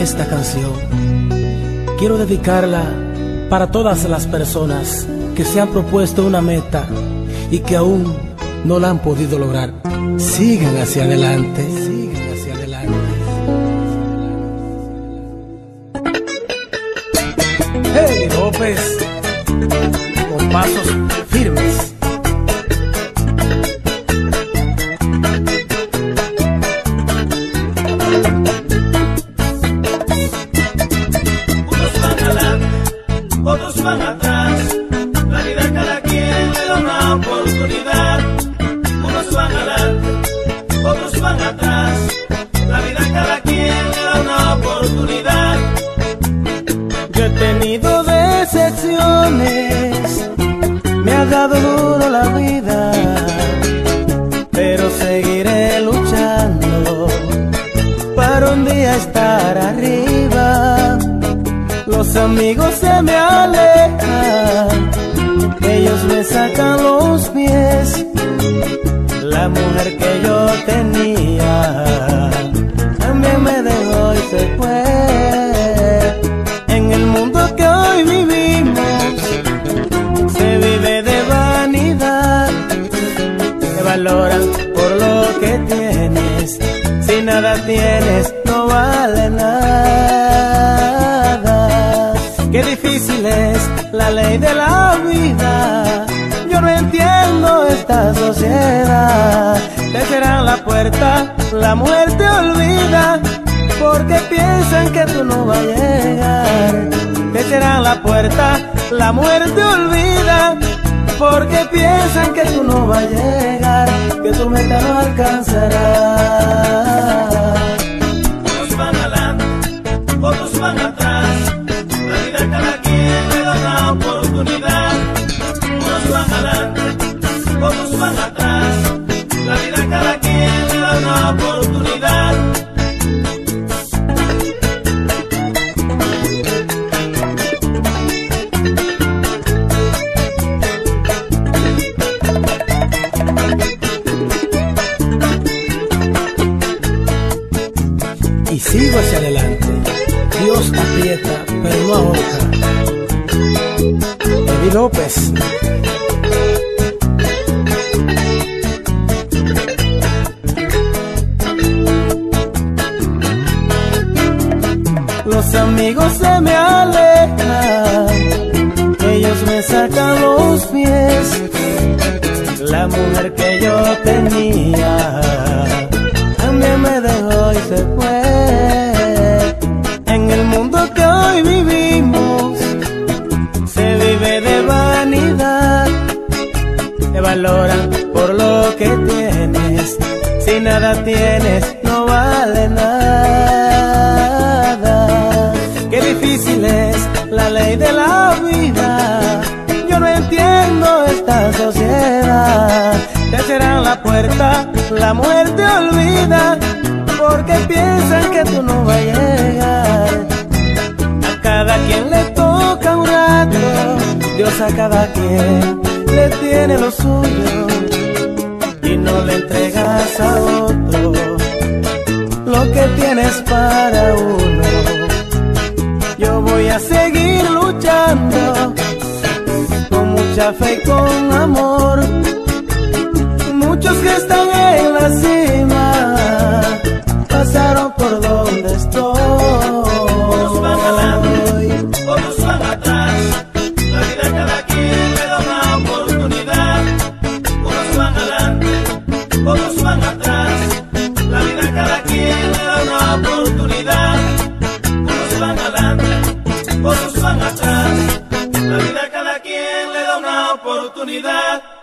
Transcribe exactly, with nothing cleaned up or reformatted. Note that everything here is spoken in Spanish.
esta canción. Quiero dedicarla para todas las personas que se han propuesto una meta y que aún no la han podido lograr. Sigan hacia adelante, sigan hacia adelante. Hey, López, con pasos firmes. Otros van atrás, la vida a cada quien le da una oportunidad. Unos van adelante, otros van atrás, la vida a cada quien le da una oportunidad. Yo he tenido decepciones, me ha dado duro la vida, pero seguiré luchando para un día estar arriba. Los amigos se me alejan, ellos me sacan los pies. La mujer que yo tenía también me dejó y se fue. En el mundo que hoy vivimos se vive de vanidad. Te valoran por lo que tienes, si nada tienes no vale nada. Qué difícil es la ley de la vida, yo no entiendo esta sociedad. Te cerran la puerta, la muerte olvida, porque piensan que tú no vas a llegar. Te cerran la puerta, la muerte olvida, porque piensan que tú no vas a llegar, que tu meta no alcanzará. Unos van adelante, otros van atrás, la vida a cada quien le da una oportunidad. Unos van adelante, otros van atrás, la vida a cada quien le da una oportunidad. Y sigo hacia adelante. Dios aprieta, pero no ahorca. Eddie López. Los amigos se me alejan, ellos me sacan los pies. La mujer que yo tenía también me dejó y se fue. En el mundo que hoy vivimos se vive de vanidad. Te valoran por lo que tienes, si nada tienes no vale nada. Qué difícil es la ley de la vida, yo no entiendo esta sociedad. Te cerran la puerta, la muerte olvida, porque piensan que tú no vas a llegar. A cada quien le toca un rato, Dios a cada quien le tiene lo suyo, y no le entregas a otro lo que tienes para uno. Yo voy a seguir luchando con mucha fe y con amor. Muchos que están en la cima pasaron por donde estoy. Unos van adelante, otros van atrás, la vida a cada quien le da una oportunidad. Unos van adelante, otros van atrás, la vida a cada quien le da una oportunidad. Unos van adelante, otros van atrás, la vida a cada quien le da una oportunidad.